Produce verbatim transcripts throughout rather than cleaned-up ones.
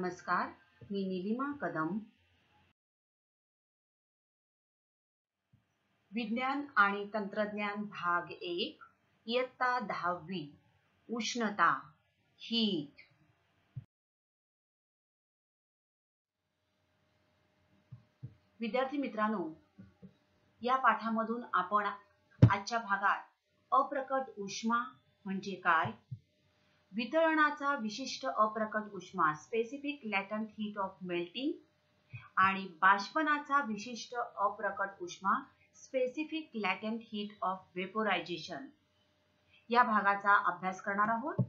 नमस्कार, मी निलिमा कदम. विज्ञान आणि तंत्रज्ञान भाग एक, इयत्ता दहावी, उष्णता, हीट. विद्यार्थी मित्रांनो, या पाठामधून आपण आजच्या भागात अप्रकट उष्मा म्हणजे काय, वितरणाचा विशिष्ट अप्रकट उष्मा specific latent heat of melting आणि बाष्पनाचा विशिष्ट अप्रकट उष्मा specific latent heat of vaporisation या भागाचा अभ्यास करणार आहोत.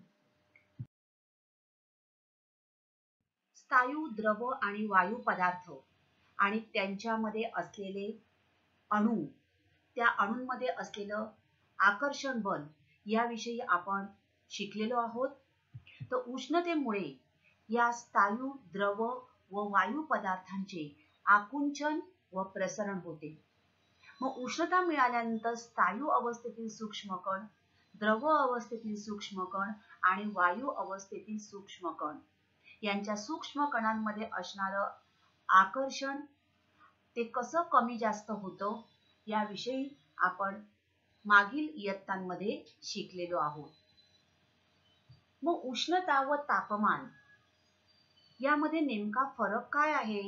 स्थायू, द्रव आणि वायू पदार्थ आणि त्यांच्यामध्ये असलेले अणू, त्या अणूंमध्ये असलेलं आकर्षण बल याविषयी आपण शिकलेलो आहोत. तर उष्णतेमुळे या स्थायू, द्रव व वायू पदार्थांचे आकुंचन व प्रसरण होते. मग उष्णता मिळाल्यानंतर स्थायू अवस्थेतील सूक्ष्म कण, द्रव अवस्थेतील सूक्ष्म कण आणि वायू अवस्थेतील सूक्ष्म कण यांच्या सूक्ष्म कणांमध्ये असणारं आकर्षण ते कसं कमी जास्त होतं याविषयी आपण मागील इयत्तांमध्ये शिकलेलो आहोत. मग उष्णता व तापमान यामध्ये नेमका फरक काय आहे?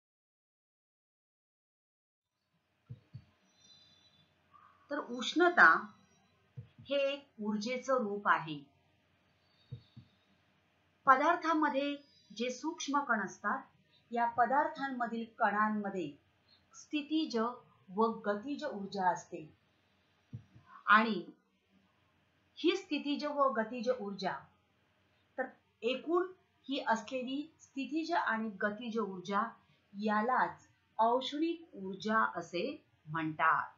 तर उष्णता हे एक ऊर्जेचं रूप आहे. पदार्थामध्ये जे सूक्ष्म कण असतात, या पदार्थांमधील कणांमध्ये स्थितीज व गतिज ऊर्जा असते आणि ही स्थितीज व गतिज ऊर्जा, तर एकूण ही असलेली स्थितीज आणि गतिज ऊर्जा यालाच औष्णिक ऊर्जा असे म्हणतात.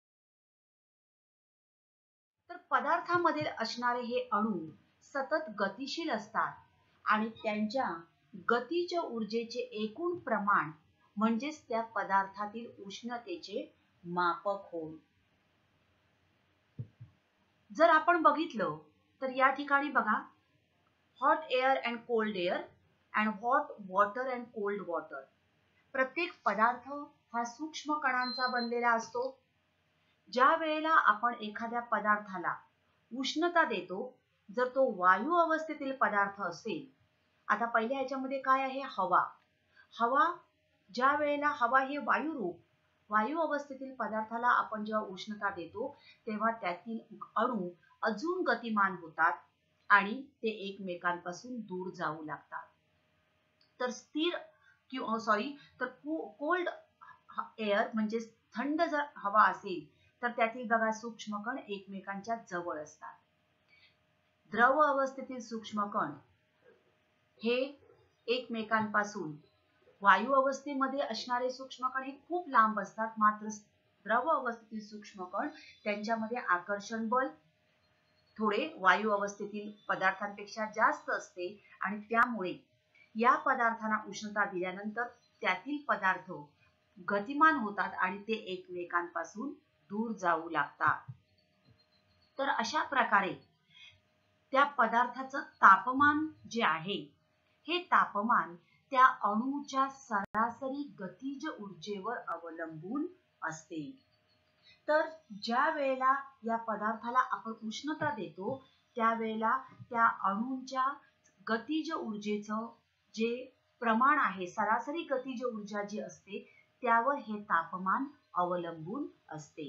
तर पदार्थामध्ये असणारे हे अणू सतत गतिशील असतात आणि त्यांच्या गतिज ऊर्जेचे एकूण प्रमाण म्हणजेच त्या पदार्थातील उष्णतेचे मापक होय. जर आपण बघितलं तर या ठिकाणी बघा, hot air and cold air and hot water and cold water. प्रत्येक पदार्थ हा सूक्ष्म कणांचा बनलेला असतो. ज्या वेळेला आपण एखाद्या पदार्थाला उष्णता देतो, जर तो वायू अवस्थेतील पदार्थ असेल, आता पहिल्या ह्याच्यामध्ये काय आहे, हवा. हवा ज्या वेळेला हवा हे वायू रूप, वायू अवस्थेतील पदार्थाला आपण जेव्हा उष्णता देतो तेव्हा त्यातील अणू अजून गतिमान होतात आणि ते एकमेकांपासून दूर जाऊ लागतात. तर स्थिर किंवा सॉरी तर कोल्ड एअर म्हणजे थंड जर हवा असेल तर त्यातील बघा सूक्ष्म कण एकमेकांच्या जवळ असतात. द्रव अवस्थेतील सूक्ष्म कण हे एकमेकांपासून, वायू अवस्थेमध्ये असणारे सूक्ष्म कण हे खूप लांब असतात, मात्र द्रव अवस्थेतील सूक्ष्म कण त्यांच्यामध्ये आकर्षण बल थोडे वायू अवस्थेतील पदार्थांपेक्षा जास्त असते आणि त्यामुळे या पदार्थांना उष्णता दिल्यानंतर त्यातील पदार्थ गतिमान होतात आणि ते एकमेकांपासून दूर जाऊ लागतात. तर अशा प्रकारे त्या पदार्थाचं तापमान जे आहे, हे तापमान त्या अणूच्या सरासरी गतिज ऊर्जेवर अवलंबून असते. तर ज्या वेळेला या पदार्थाला आपण उष्णता देतो त्यावेळेला त्या अणूंच्या गतिज ऊर्जेचं जे प्रमाण आहे, सरासरी गतिज ऊर्जा जी असते, त्यावर हे तापमान अवलंबून असते.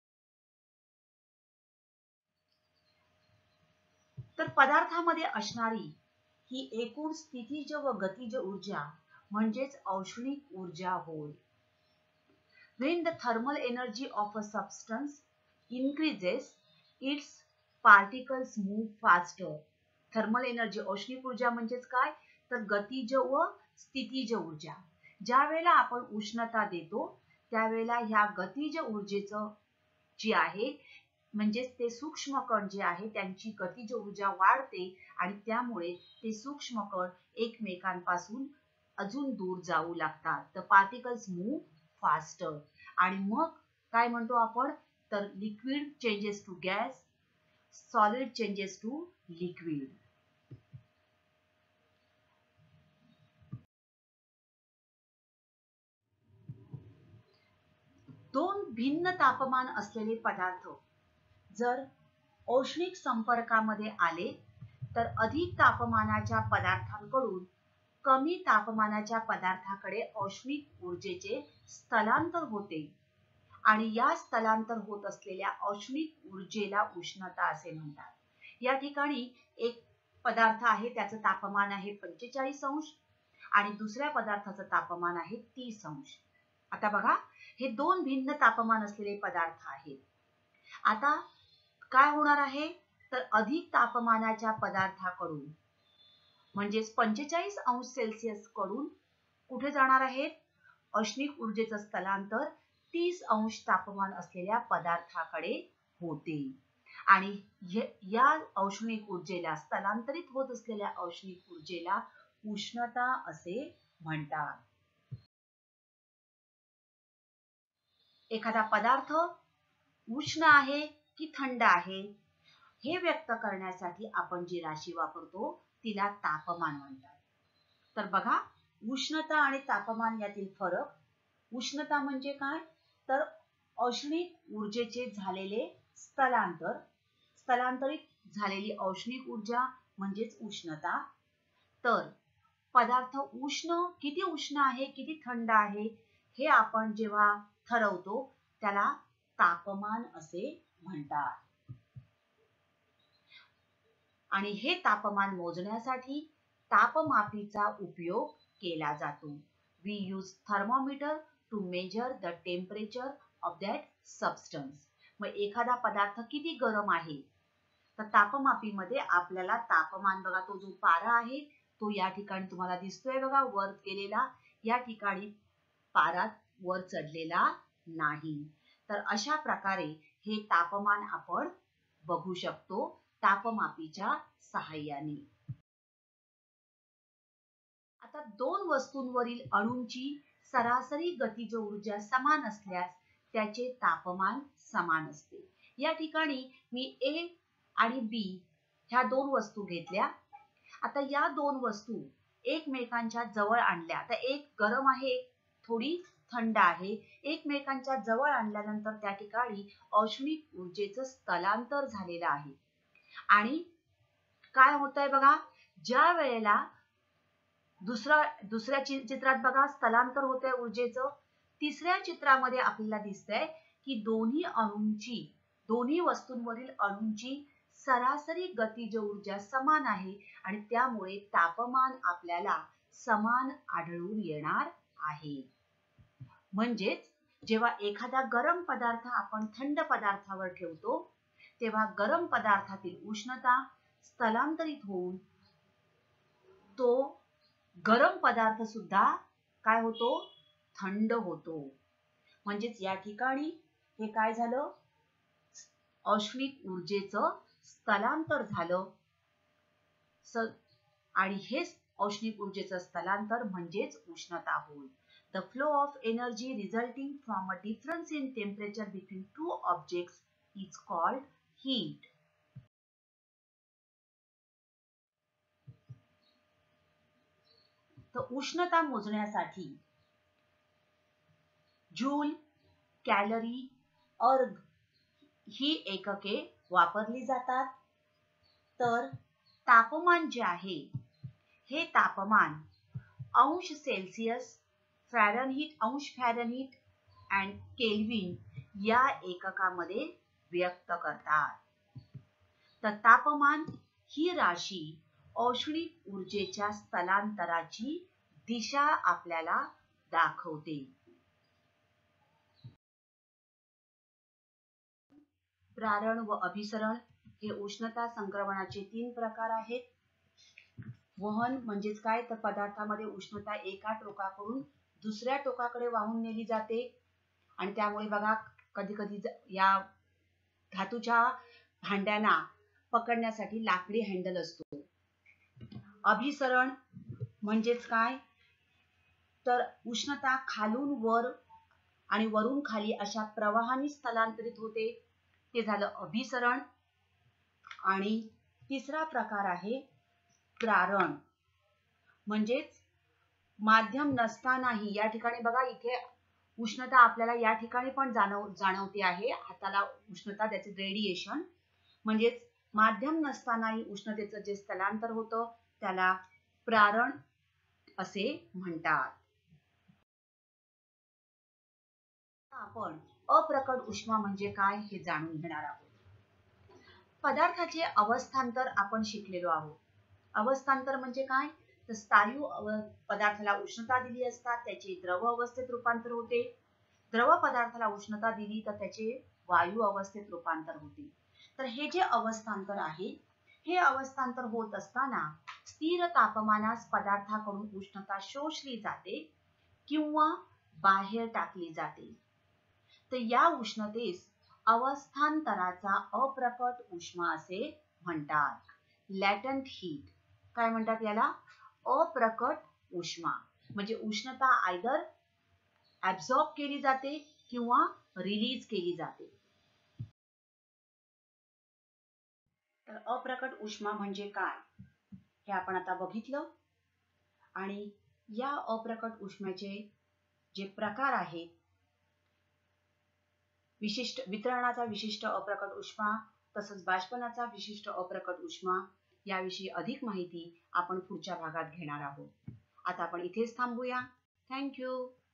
तर पदार्थामध्ये असणारी ही एकूण स्थितीज व गतिज ऊर्जा म्हणजेच औष्णिक ऊर्जा होय. When the thermal energy of a substance increases, its particles move faster. Thermal energy, औष्णिक ऊर्जा म्हणजेच काय, तर गतिज व स्थितीज ऊर्जा. ज्या वेळेला आपण उष्णता देतो त्यावेळेला ह्या गतिज ऊर्जेचं जी आहे म्हणजेच ते सूक्ष्म कण जे आहे त्यांची गतिज ऊर्जा वाढते आणि त्यामुळे ते सूक्ष्म कण एकमेकांपासून अजून दूर जाऊ लागतात. The particles move faster. आणि मग काय म्हणतो आपण, तर liquid changes to gas, solid changes to liquid. भिन्न तापमान असलेले पदार्थ जर औष्णिक संपर्कामध्ये आले तर अधिक तापमानाच्या पदार्थांकडून कमी तापमानाच्या पदार्थाकडे औष्णिक ऊर्जेचे स्थलांतर होते आणि या स्थलांतर होत असलेल्या औष्णिक ऊर्जेला उष्णता असे म्हणतात. या ठिकाणी एक पदार्थ आहे त्याचं तापमान आहे पंचेचाळीस अंश आणि दुसऱ्या पदार्थाचं तापमान आहे तीस अंश. आता बघा, हे दोन भिन्न तापमान असलेले पदार्थ आहेत. आता काय होणार आहे तर अधिक तापमानाच्या पदार्थाकडून म्हणजेच पंचेचाळीस अंश सेल्सिअस कडून कुठे जाणार आहेत औष्णिक ऊर्जेचं स्थलांतर तीस अंश तापमान असलेल्या पदार्थाकडे होते आणि या औष्णिक ऊर्जेला स्थलांतरित होत असलेल्या औष्णिक ऊर्जेला उष्णता असे म्हणतात. एखादा पदार्थ उष्ण आहे की थंड आहे हे व्यक्त करण्यासाठी आपण जी राशी वापरतो तिला तापमान म्हणतात. तर बघा, उष्णता आणि तापमान यातील फरक. उष्णता म्हणजे काय तर औष्णिक ऊर्जेचे झालेले स्थलांतर, स्थलांतरित झालेली औष्णिक ऊर्जा म्हणजेच उष्णता. तर पदार्थ उष्ण, किती उष्ण आहे किती थंड आहे हे आपण जेव्हा ठरवतो त्याला तापमान असे म्हणतात. आणि हे तापमान मोजण्यासाठी तापमापीचा उपयोग केला जातो. We use thermometer to measure the temperature of that substance. मग एखादा पदार्थ किती गरम आहे तर तापमापीमध्ये आपल्याला तापमान बघा, तो जो पारा आहे तो या ठिकाणी तुम्हाला दिसतोय बघा वर केलेला, या ठिकाणी पारा वर चढलेला नाही. तर अशा प्रकारे हे तापमान आपण बघू शकतो तापमापीच्या सहाय्याने. आता दोन वस्तूंवरील अणूंची सरासरी गतिज ऊर्जा समान असल्यास त्याचे तापमान समान असते. या ठिकाणी मी ए आणि बी ह्या दोन वस्तू घेतल्या. आता या दोन वस्तू एकमेकांच्या जवळ आणल्या. आता एक गरम आहे, एक थोडी थंड आहे. एकमेकांच्या जवळ आणल्यानंतर त्या ठिकाणी औष्णिक ऊर्जेचं स्थलांतर झालेलं आहे. आणि काय होतंय बघा, ज्या वेळेला दुसरा दुसऱ्या चित्रात बघा स्थलांतर होतंय ऊर्जेचं, तिसऱ्या चित्रामध्ये आपल्याला दिसतंय की दोन्ही अणूंची, दोन्ही वस्तूंवरील अणूंची सरासरी गतिज ऊर्जा समान आहे आणि त्यामुळे तापमान आपल्याला समान आढळून येणार आहे. म्हणजेच जेव्हा एखादा गरम पदार्थ आपण थंड पदार्थावर ठेवतो तेव्हा गरम पदार्थातील उष्णता स्थलांतरित होऊन तो गरम पदार्थ सुद्धा काय होतो थंड होतो. म्हणजेच या ठिकाणी हे काय झालं, औष्णिक ऊर्जेचं स्थलांतर झालं आणि हे औष्णिक ऊर्जेचं स्थलांतर म्हणजेच उष्णता होय. The flow of energy resulting from a difference in temperature between two objects is called heat. तर उष्णता मोजण्यासाठी जूल, कॅलरी, अर्ग ही एकके वापरली जातात. तर तापमान जे आहे हे तापमान अंश सेल्सिअस, फॅरनहीट, अंश फॅरनहीट आणि केल्विन या एककामध्ये व्यक्त करतात. तर तापमान ही राशी औष्णिक ऊर्जेच्या स्थलांतराची दिशा आपल्याला दाखवते. प्रारण व अभिसरण हे उष्णता संक्रमणाचे तीन प्रकार आहेत. वहन म्हणजेच काय तर पदार्थामध्ये उष्णता एका टोकाकडून दुसऱ्या टोकाकडे वाहून नेली जाते आणि त्यामुळे बघा कधी कधी या धातूच्या भांड्यांना पकडण्यासाठी लाकडी हँडल असतो. अभिसरण म्हणजेच काय तर उष्णता खालून वर आणि वरून खाली अशा प्रवाहाने स्थलांतरित होते, ते झालं अभिसरण. आणि तिसरा प्रकार आहे प्रारण, म्हणजेच माध्यम नसतानाही, या ठिकाणी बघा इथे उष्णता आपल्याला या ठिकाणी पण जाणव जाणवते आहे. हाताला उष्णता, त्याचे रेडिएशन, म्हणजेच माध्यम नसतानाही उष्णतेचं जे स्थलांतर होतं त्याला प्रारण असे म्हणतात. आपण अप्रकट उष्मा म्हणजे काय हे जाणून घेणार आहोत. पदार्थाचे अवस्थांतर आपण शिकलेलो आहोत. अवस्थांतर म्हणजे काय, तर स्थायू पदार्थाला उष्णता दिली असता त्याचे द्रव अवस्थेत रूपांतर होते. द्रव पदार्थाला उष्णता दिली तर त्याचे वायू अवस्थेत रूपांतर होते. तर हे जे अवस्थांतर आहे, हे अवस्थांतर होत असताना स्थिर तापमानास पदार्थाकडून उष्णता शोषली जाते किंवा बाहेर टाकली जाते. तर या उष्णतेस अवस्थांतराचा अप्रकट उष्मा असे म्हणतात. Latent heat. काय म्हणतात याला? अप्रकट उष्मा. म्हणजे उष्णता आयदर ऍब्सॉर्ब केली जाते किंवा रिलीज केली जाते. तर अप्रकट उष्मा म्हणजे काय हे आपण आता बघितलं. आणि या अप्रकट उष्म्याचे जे प्रकार आहेत, विशिष्ट वितरणाचा विशिष्ट अप्रकट उष्मा तसंच बाष्पनाचा विशिष्ट अप्रकट उष्मा, याविषयी अधिक माहिती आपण पुढच्या भागात घेणार आहोत. आता आपण इथेच थांबूया. थँक्यू.